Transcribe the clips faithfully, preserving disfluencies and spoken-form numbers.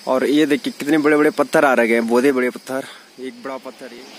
और ये देखिए कितने बड़े बड़े पत्थर आ रहे हैं, बहुत ही बड़े पत्थर। एक बड़ा पत्थर ये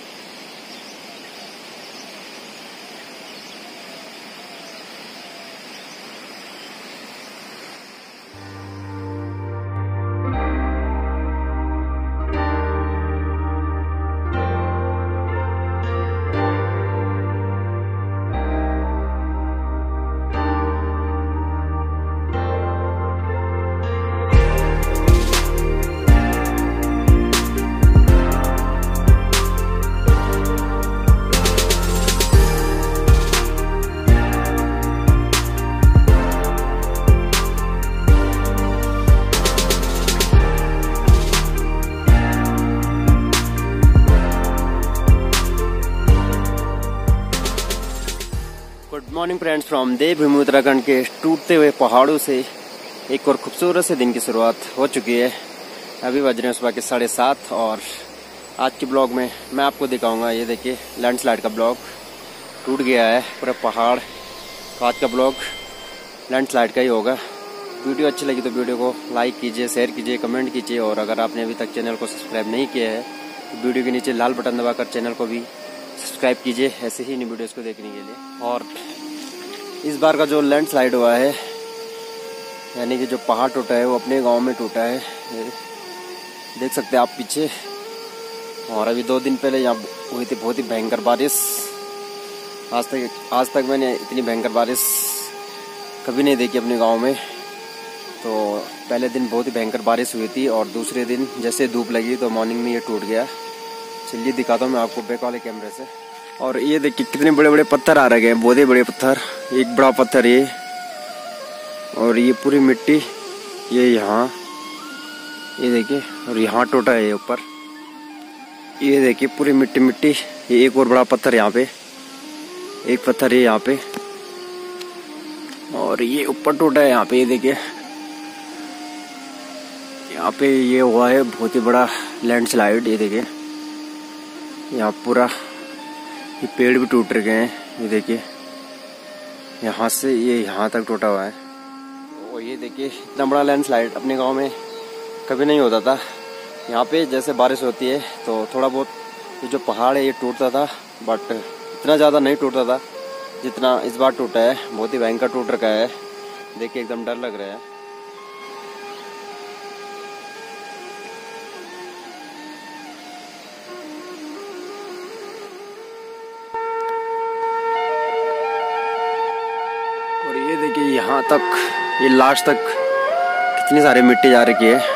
good morning friends from Devbhoomi Uttarakhand के टूटते हुए पहाड़ों से एक और खूबसूरत से दिन की शुरुआत हो चुकी है। अभी बज रहे हैं सुबह के साढ़े सात और आज के ब्लॉग में मैं आपको दिखाऊंगा, ये देखिए लैंडस्लाइड का ब्लॉग टूट गया है पूरा पहाड़। तो आज का ब्लॉग लैंडस्लाइड का ही होगा। वीडियो अच्छी लगी तो वीडियो को लाइक कीजिए, शेयर कीजिए, कमेंट कीजिए और अगर आपने अभी तक चैनल को सब्सक्राइब नहीं किया है तो वीडियो के नीचे लाल बटन दबाकर चैनल को भी सब्सक्राइब कीजिए ऐसे ही नई वीडियोस को देखने के लिए। और इस बार का जो लैंडस्लाइड हुआ है, यानी कि जो पहाड़ टूटा है वो अपने गांव में टूटा है, देख सकते हैं आप पीछे। और अभी दो दिन पहले यहाँ हुई थी बहुत ही भयंकर बारिश। आज तक आज तक मैंने इतनी भयंकर बारिश कभी नहीं देखी अपने गांव में। तो पहले दिन बहुत ही भयंकर बारिश हुई थी और दूसरे दिन जैसे धूप लगी तो मॉर्निंग में ये टूट गया। चलिए दिखाता हूँ मैं आपको बैक वाले कैमरे से। और ये देखिए कितने बड़े बड़े पत्थर आ रहे हैं, बहुत ही बड़े पत्थर। एक बड़ा पत्थर ये और ये पूरी मिट्टी ये यहाँ, ये देखिए। और यहाँ टूटा है ये ऊपर, ये देखिए पूरी मिट्टी मिट्टी। ये एक और बड़ा पत्थर यहाँ पे, एक पत्थर ये यहाँ पे और ये ऊपर टूटा है यहाँ पे। ये देखिए यहाँ पे ये हुआ है बहुत ही बड़ा लैंडस्लाइड। ये देखिए यहाँ पूरा ये पेड़ भी टूट गए हैं। ये देखिए यहाँ से ये यहाँ तक टूटा हुआ है। और ये देखिए इतना बड़ा लैंडस्लाइड अपने गांव में कभी नहीं होता था। यहाँ पे जैसे बारिश होती है तो थोड़ा बहुत ये जो पहाड़ है ये टूटता था, बट इतना ज़्यादा नहीं टूटता था जितना इस बार टूटा है। बहुत ही भयंकर टूट रखा है, देखिए एकदम डर लग रहा है। और ये देखिए यहाँ तक, ये लास्ट तक कितनी सारी मिट्टी जा रखी है।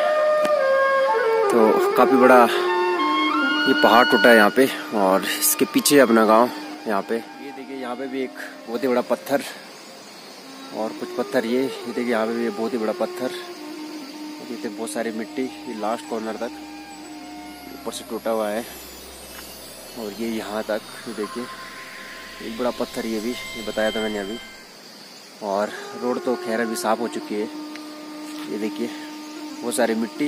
तो काफ़ी बड़ा ये पहाड़ टूटा है यहाँ पे और इसके पीछे अपना गांव यहाँ पे। ये देखिए यहाँ पे भी एक बहुत ही बड़ा पत्थर और कुछ पत्थर ये ये देखिए यहाँ पे भी बहुत ही बड़ा पत्थर। ये देखिए बहुत सारी मिट्टी ये लास्ट कॉर्नर तक ऊपर से टूटा हुआ है। और ये यहाँ तक ये देखिए एक बड़ा पत्थर ये भी, ये बताया था मैंने अभी। और रोड तो खैर अभी साफ हो चुकी है। ये देखिए बहुत सारी मिट्टी,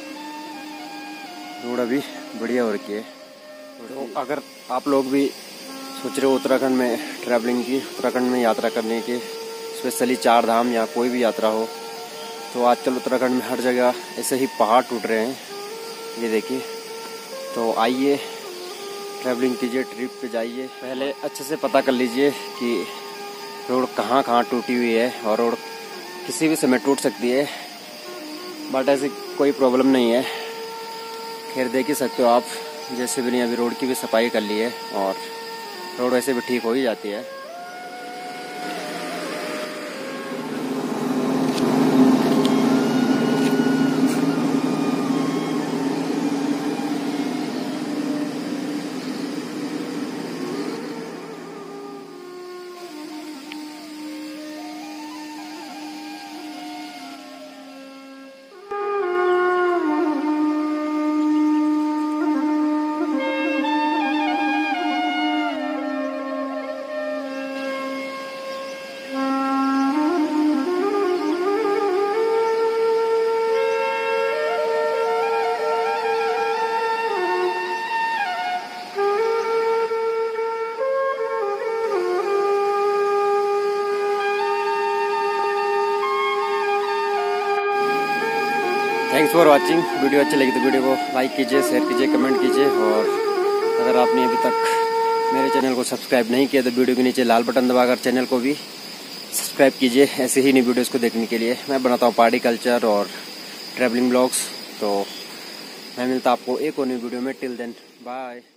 रोड अभी बढ़िया हो रखी है। तो अगर आप लोग भी सोच रहे हो उत्तराखंड में ट्रैवलिंग की, उत्तराखंड में यात्रा करने की, स्पेशली चार धाम या कोई भी यात्रा हो, तो आजकल उत्तराखंड में हर जगह ऐसे ही पहाड़ टूट रहे हैं। ये देखिए, तो आइए ट्रैवलिंग कीजिए, ट्रिप पे जाइए। पहले अच्छे से पता कर लीजिए कि रोड कहाँ कहाँ टूटी हुई है। और रोड किसी भी समय टूट सकती है, बट ऐसी कोई प्रॉब्लम नहीं है। खैर देख ही सकते हो आप, जैसे भी नहीं अभी रोड की भी सफाई कर ली है और रोड वैसे भी ठीक हो ही जाती है। Thanks for watching. वीडियो अच्छी लगी तो वीडियो को लाइक कीजिए, शेयर कीजिए, कमेंट कीजिए और अगर आपने अभी तक मेरे चैनल को सब्सक्राइब नहीं किया तो वीडियो के नीचे लाल बटन दबाकर चैनल को भी सब्सक्राइब कीजिए ऐसे ही नई वीडियोस को देखने के लिए। मैं बनाता हूँ पहाड़ी कल्चर और ट्रैवलिंग ब्लॉग्स। तो मैं मिलता आपको एक और नई वीडियो में। Till then bye.